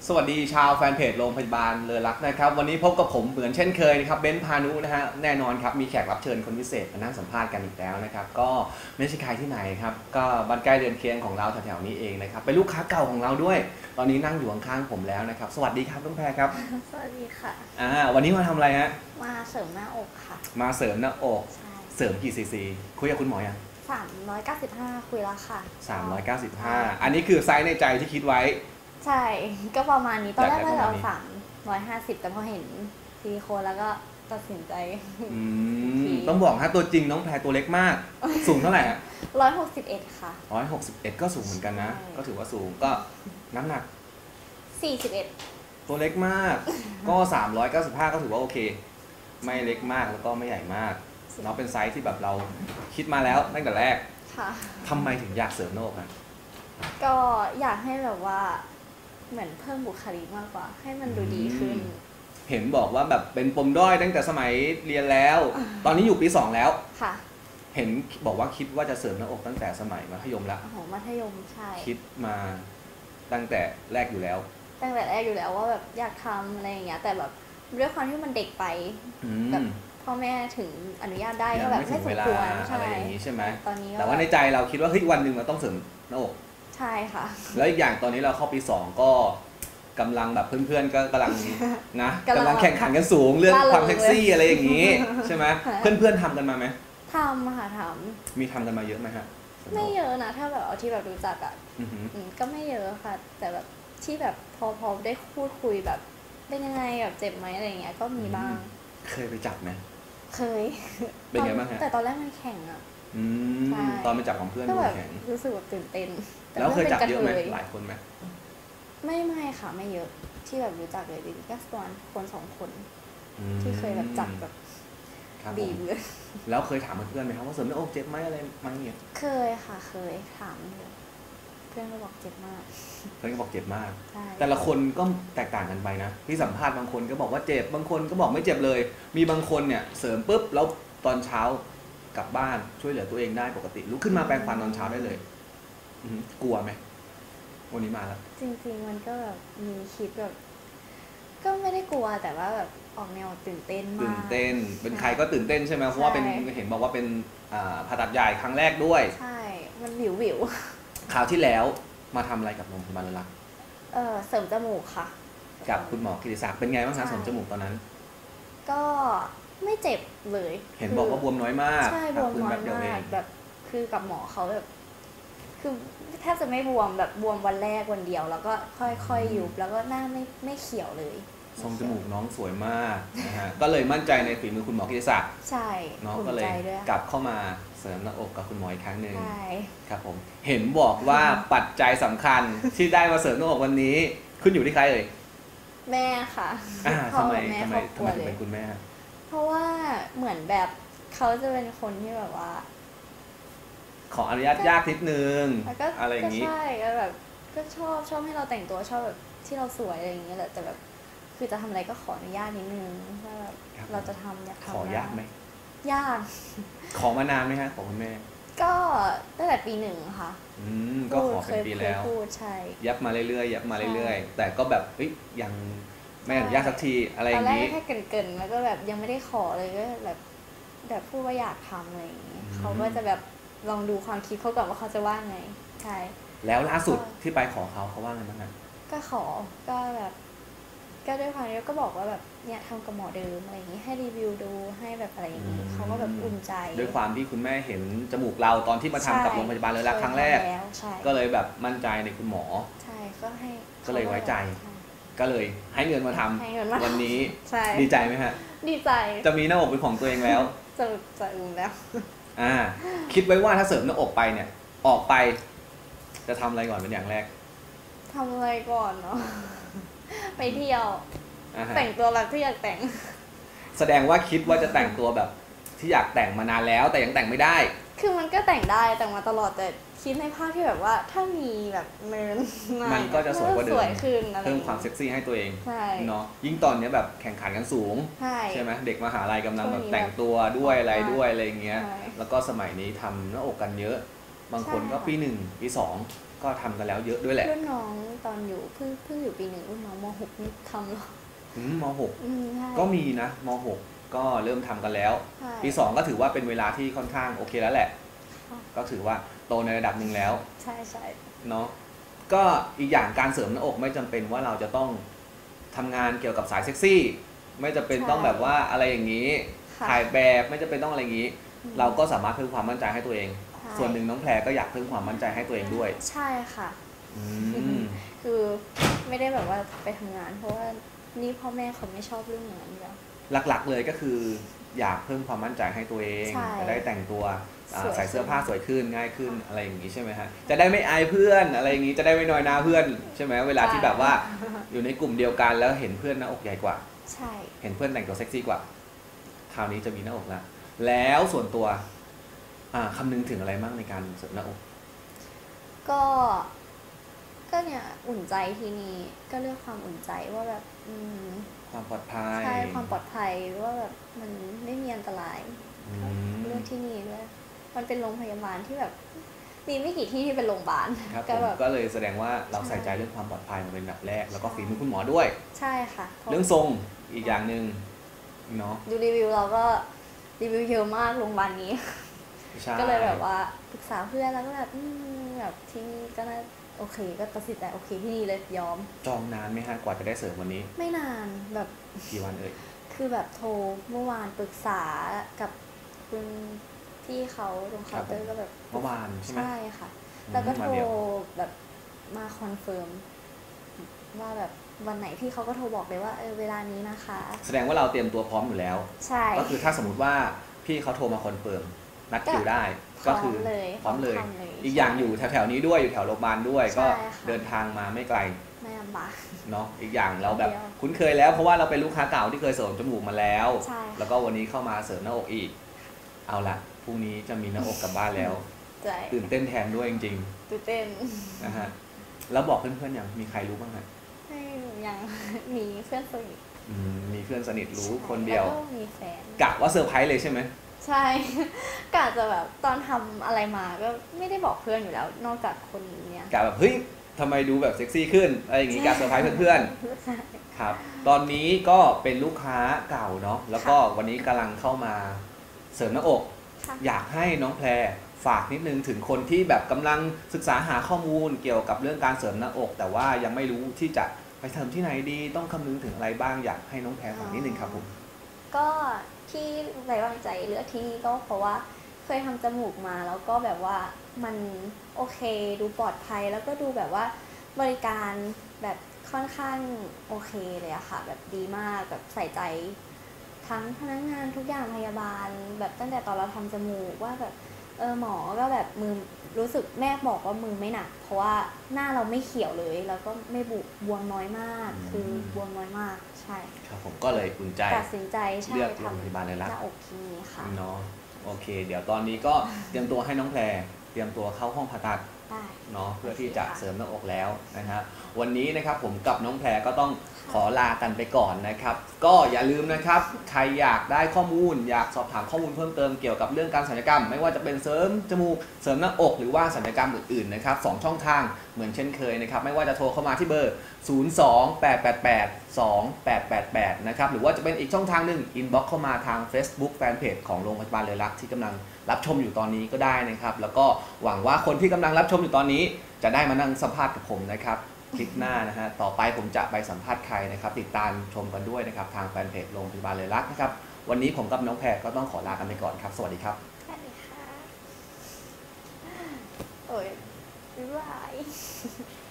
สวัสดีชาวแฟนเพจโรงพยาบาลเลอรักนะครับวันนี้พบกับผมเหมือนเช่นเคยนะครับเบนซ์พานุนะฮะแน่นอนครับมีแขกรับเชิญคนพิเศษมานั่งสัมภาษณ์กันอีกแล้วนะครับก็ไม่ใช่ใครที่ไหนครับก็บ้านใกล้เรือนเคียงของเราแถวๆนี้เองนะครับเป็นลูกค้าเก่าของเราด้วยตอนนี้นั่งอยู่ข้างๆผมแล้วนะครับสวัสดีครับน้องแพรครับสวัสดีค่ะวันนี้มาทำอะไรฮะมาเสริมหน้าอกค่ะมาเสริมหน้าอกใช่เสริมกี่ซีซีคุยกับคุณหมอยัง 395คุยแล้วค่ะ 395อันนี้คือไซส์ในใจที่คิดไว้ใช่ก็ประมาณนี้ตอนแรกว่าจะเอา350แต่พอเห็นซิลิโคนแล้วก็ตัดสินใจต้องบอกฮะตัวจริงน้องแพรตัวเล็กมากสูงเท่าไหร่ฮะ 161ค่ะ 161ก็สูงเหมือนกันนะก็ถือว่าสูงก็น้ำหนัก 41 ตัวเล็กมากก็395ก็ถือว่าโอเคไม่เล็กมากแล้วก็ไม่ใหญ่มากเนาะเป็นไซส์ที่แบบเราคิดมาแล้วตั้งแต่แรกค่ะทำไมถึงอยากเสริมหน้าอกอ่ะก็อยากให้แบบว่าเหมือนเพิ่มบุคลิกมากกว่าให้มันดูดีขึ้นเห็นบอกว่าแบบเป็นปมด้อยตั้งแต่สมัยเรียนแล้วตอนนี้อยู่ปี2แล้วค่ะเห็นบอกว่าคิดว่าจะเสริมหน้าอกตั้งแต่สมัยมัธยมแล้วมัธยมใช่คิดมาตั้งแต่แรกอยู่แล้วว่าแบบอยากทำอะไรอย่างเงี้ยแต่แบบด้วยความที่มันเด็กไปแบบพ่อแม่ถึงอนุญาตได้ก็แบบไม่สมควรอะไรอย่างนี้ใช่ไหมตอนนี้แต่ว่าในใจเราคิดว่าเฮ้ยวันหนึ่งเราต้องเสริมหน้าอกใช่ค่ะแล้วอีกอย่างตอนนี้เราเข้าปี2ก็กำลังแบบเพื่อนๆก็กำลังนะกำลังแข่งขันกันสูงเรื่องความเซ็กซี่อะไรอย่างนี้ใช่ไหมเพื่อนๆทำกันมาไหมทำค่ะมีทำกันมาเยอะไหมฮะไม่เยอะนะถ้าแบบเอาที่แบบรู้จักอ่ะก็ไม่เยอะค่ะแต่แบบที่แบบพอได้พูดคุยแบบเป็นยังไงแบบเจ็บไหมอะไรอย่างเงี้ยก็มีบ้างเคยไปจับไหมเคยเป็นไงบ้างฮะแต่ตอนแรกมันแข่งอ่ะตอนไปจับของเพื่อนดูแข่งรู้สึกแบบตื่นเต้นแล้วเคยจับเยอะไหมหลายคนไหมไม่ค่ะไม่เยอะที่แบบรู้จักเลยดีก็ประมาณคน2คนที่เคยแบบจับแบบบีบเลยแล้วเคยถามเพื่อนไหมครับว่าเสริมหน้าอกเจ็บไหมอะไรมาเงี้ยเคยค่ะเคยถามเพื่อนก็บอกเจ็บมากเพื่อนก็บอกเจ็บมากแต่ละคนก็แตกต่างกันไปนะที่สัมภาษณ์บางคนก็บอกว่าเจ็บบางคนก็บอกไม่เจ็บเลยมีบางคนเนี่ยเสริมปุ๊บแล้วตอนเช้ากลับบ้านช่วยเหลือตัวเองได้ปกติลุกขึ้นมาแปรงฟันตอนเช้าได้เลยกลัวไหมวันนี้มาแล้วจริงๆมันก็แบบมีคิดแบบก็ไม่ได้กลัวแต่ว่าแบบออกแนวตื่นเต้นมากตื่นเต้นเป็นใครก็ตื่นเต้นใช่ไหมเพราะว่าเป็นเห็นบอกว่าเป็นผ่าตัดใหญ่ครั้งแรกด้วยใช่มันวิวคราวที่แล้วมาทำอะไรกับโรงพยาบาลเลอรักเสริมจมูกค่ะกับคุณหมอกิติศักดิ์เป็นไงบ้างคะเสริมจมูกตอนนั้นก็ไม่เจ็บเลยเห็นบอกว่าบวมน้อยมากใช่บวมน้อยมากแบบคือกับหมอเขาแบบคือแทบจะไม่บวมแบบบวมวันแรกวันเดียวแล้วก็ค่อยๆยุบแล้วก็หน้าไม่เขียวเลยทรงจมูกน้องสวยมากนะฮะก็เลยมั่นใจในฝีมือคุณหมอกิติศักดิ์ใช่น้องก็เลยกลับเข้ามาเสริมหน้าอกกับคุณหมออีกครั้งหนึ่งใช่ครับผมเห็นบอกว่าปัจจัยสำคัญที่ได้มาเสริมหน้าอกวันนี้ขึ้นอยู่ที่ใครเอ่ยแม่ค่ะทำไมถึงเป็นคุณแม่เพราะว่าเหมือนแบบเขาจะเป็นคนที่แบบว่าขออนุญาตยากนิดนึงอะไรอย่างนี้ใช่ก็แบบก็ชอบให้เราแต่งตัวชอบแบบที่เราสวยอะไรอย่างเงี้ยแหละแต่แบบคือจะทำอะไรก็ขออนุญาตนิดนึงว่าแบบเราจะทำอยากทำขอยากไหมยากขอมานานไหมฮะของคุณแม่ก็ตั้งแต่ปี1ค่ะก็ขอเป็นปีแล้วยับมาเรื่อยๆแต่ก็แบบยังไม่อนุญาตสักทีอะไรอย่างนี้ตอนแรกแค่เกินแล้วก็แบบยังไม่ได้ขอเลยก็แบบพูดว่าอยากทำอะไรอย่างนี้เขาก็จะแบบลองดูความคิดเขาก่อนว่าเขาจะว่าไงใช่แล้วล่าสุดที่ไปขอเขาว่าไงบ้างคะก็ขอก็แบบก็ด้วยความที่ก็บอกว่าแบบเนี่ยทำกับหมอเดิมอะไรอย่างนี้ให้รีวิวดูให้แบบอะไรอย่างนี้เขาก็แบบอุ่นใจด้วยความที่คุณแม่เห็นจมูกเราตอนที่มาทำกับโรงพยาบาลเลอรักครั้งแรกก็เลยแบบมั่นใจในคุณหมอใช่ก็เลยไว้ใจก็เลยให้เงินมาทำวันนี้ดีใจไหมฮะดีใจจะมีหน้าอกเป็นของตัวเองแล้วจะอุ่นแล้วคิดไว้ว่าถ้าเสริมหน้าอกไปเนี่ยออกไปจะทำอะไรก่อนเป็นอย่างแรกทำอะไรก่อนเนาะไปเที่ยวแต่งตัวแบบที่อยากแต่งแสดงว่าคิดว่าจะแต่งตัวแบบที่อยากแต่งมานานแล้วแต่ยังแต่งไม่ได้คือมันก็แต่งได้แต่งมาตลอดแต่คิดในภาพที่แบบว่าถ้ามีแบบมันก็จะสวยกว่าเดิมขึ้นเพิ่มความเซ็กซี่ให้ตัวเองเนาะยิ่งตอนนี้แบบแข่งขันกันสูงใช่ไหมเด็กมหาลัยกำลังแบบแต่งตัวด้วยอะไรอย่างเงี้ยแล้วก็สมัยนี้ทำหน้าอกกันเยอะบางคนก็ปี1ปี2ก็ทำกันแล้วเยอะด้วยแหละรุ่นน้องตอนอยู่เพิ่งอยู่ปี1รุ่นน้องม .6 นี่ทำหรอม.6 ใช่ก็มีนะม.6ก็เริ่มทำกันแล้วปี2ก็ถือว่าเป็นเวลาที่ค่อนข้างโอเคแล้วแหละก็ถือว่าโตในระดับหนึ่งแล้วใช่ใช่เนาะก็อีกอย่างการเสริมหน้าอกไม่จำเป็นว่าเราจะต้องทำงานเกี่ยวกับสายเซ็กซี่ไม่จำเป็นต้องแบบว่าอะไรอย่างนี้ถ่ายแบบไม่จำเป็นต้องอะไรอย่างนี้ เราก็สามารถเพิ่มความมั่นใจให้ตัวเองส่วนหนึ่งน้องแพรก็อยากเพิ่มความมั่นใจให้ตัวเองด้วยใช่ค่ะคือไม่ได้แบบว่าไปทำงานเพราะว่านี่พ่อแม่เขาไม่ชอบเรื่องอย่างนั้นอยู่แล้วหลักๆเลยก็คืออยากเพิ่มความมั่นใจให้ตัวเองจะได้แต่งตัวใส่เสื้อผ้าสวยขึ้นง่ายขึ้นอะไรอย่างนี้ใช่ไหมฮะจะได้ไม่อายเพื่อนอะไรอย่างนี้จะได้ไม่น้อยหน้าเพื่อนใช่ไหมเวลาที่แบบว่าอยู่ในกลุ่มเดียวกันแล้วเห็นเพื่อนหน้าอกใหญ่กว่าใช่เห็นเพื่อนแต่งตัวเซ็กซี่กว่าคราวนี้จะมีหน้าอกแล้วส่วนตัวคำนึงถึงอะไรบ้างในการเสริมหน้าอกก็เนี่ยอุ่นใจที่นี่ก็เลือกความอุ่นใจว่าแบบความปลอดภัยใช่ความปลอดภัยว่าแบบมันไม่มีอันตรายเลือกที่นี่ด้วยมันเป็นโรงพยาบาลที่แบบมีไม่กี่ที่ที่เป็นโรงพยาบาลครับก็เลยแสดงว่าเราใส่ใจเรื่องความปลอดภัยมาเป็นแบบแรกแล้วก็ฝีมือคุณหมอด้วยใช่ค่ะเรื่องทรงอีกอย่างหนึ่งเนาะดูรีวิวเราก็รีวิวเยอะมากโรงพยาบาลนี้ก็เลยแบบว่าปรึกษาเพื่อนแล้วก็แบบที่นี่ก็น่าโอเคก็ตัดสินใจโอเคที่นี่เลยยอมจองนานไหมฮะกว่าจะได้เสริมวันนี้ไม่นานแบบกี่วันคือแบบโทรเมื่อวานปรึกษากับคุณที่เขาตรงเคาน์เตอร์ก็แบบเมื่อวานใช่ไหมใช่ค่ะแล้วก็โทรแบบมาคอนเฟิร์มว่าแบบวันไหนพี่เขาก็โทรบอกเลยว่าเวลานี้นะคะแสดงว่าเราเตรียมตัวพร้อมอยู่แล้วใช่ก็คือถ้าสมมติว่าพี่เขาโทรมาคอนเฟิร์มนัดคิวได้ก็คือพร้อมเลยอีกอย่างอยู่แถวๆนี้ด้วยอยู่แถวโรงพยาบาลด้วยก็เดินทางมาไม่ไกลไม่ลำบากเนาะอีกอย่างเราแบบคุ้นเคยแล้วเพราะว่าเราเป็นลูกค้าเก่าที่เคยเสริมจมูกมาแล้วแล้วก็วันนี้เข้ามาเสริมหน้าอกอีกเอาละพรุ่งนี้จะมีหน้าอกกลับบ้านแล้วตื่นเต้นแทนด้วยจริงๆตื่นเต้นนะฮะแล้วบอกเพื่อนๆยังมีใครรู้บ้างฮะยังมีเพื่อนสนิทมีเพื่อนสนิทรู้คนเดียวแล้วก็มีแฟนกะว่าเซอร์ไพรส์เลยใช่ไหมใช่กะจะแบบตอนทำอะไรมาก็ไม่ได้บอกเพื่อนอยู่แล้วนอกจากคนเนี้ยกะแบบเฮ้ยทำไมดูแบบเซ็กซี่ขึ้นอะไรอย่างงี้กะเซอร์ไพรส์เพื่อนๆครับตอนนี้ก็เป็นลูกค้าเก่าเนาะแล้วก็วันนี้กำลังเข้ามาเสริมหน้าอกอยากให้น้องแพรฝากนิดนึงถึงคนที่แบบกำลังศึกษาหาข้อมูลเกี่ยวกับเรื่องการเสริมหน้าอก แต่ว่ายังไม่รู้ที่จะไปเสริมที่ไหนดีต้องคำนึงถึงอะไรบ้างอยากให้น้องแพรฝากนิดนึงครับผมก็ที่ไว้วางใจเลือกที่นี่ก็เพราะว่าเคยทำจมูกมาแล้วก็แบบว่ามันโอเคดูปลอดภัยแล้วก็ดูแบบว่าบริการแบบค่อนข้างโอเคเลยอะค่ะแบบดีมากแบบใส่ใจทั้งพนักงานทุกอย่างพยาบาลแบบตั้งแต่ตอนเราทำจมูกว่าแบบหมอก็แบบมือรู้สึกแม่บอกว่ามือไม่หนักเพราะว่าหน้าเราไม่เขียวเลยแล้วก็ไม่บวมน้อยมากคือบวมน้อยมากใช่ครับผมก็เลยอุ่นใจตัดสินใจเลือกโรงพยาบาลเลยละหน้าอกที่นี่ค่ะเนาะโอเคเดี๋ยวตอนนี้ก็เตรียมตัวให้น้องแพรเตรียมตัวเข้าห้องผ่าตัดเนาะเพื่อที่จะเสริมหน้าอกแล้วนะฮะวันนี้นะครับผมกับน้องแพรก็ต้องขอลากันไปก่อนนะครับก็อย่าลืมนะครับใครอยากได้ข้อมูลอยากสอบถามข้อมูลเพิ่มเติมเกี่ยวกับเรื่องการศัลยกรรมไม่ว่าจะเป็นเสริมจมูกเสริมหน้าอกหรือว่าศัลยกรรมอื่นๆนะครับ2ช่องทางเหมือนเช่นเคยนะครับไม่ว่าจะโทรเข้ามาที่เบอร์028882888นะครับหรือว่าจะเป็นอีกช่องทางหนึ่งอินบ็อกซ์เข้ามาทาง Facebook Fanpage ของโรงพยาบาลเลอรักที่กำลังรับชมอยู่ตอนนี้ก็ได้นะครับแล้วก็หวังว่าคนที่กำลังรับชมอยู่ตอนนี้จะได้มานั่งสัมภาษณ์กับผมนะครับคลิปหน้านะฮะต่อไปผมจะไปสัมภาษณ์ใครนะครับติดตามชมกันด้วยนะครับทางแฟนเพจโรงพยาบาลเลอรักนะครับวันนี้ผมกับน้องแพรก็ต้องขอลากันไปก่อนครับสวัสดีครับสวัสดีค่ะโอ้ยบ๊ายบาย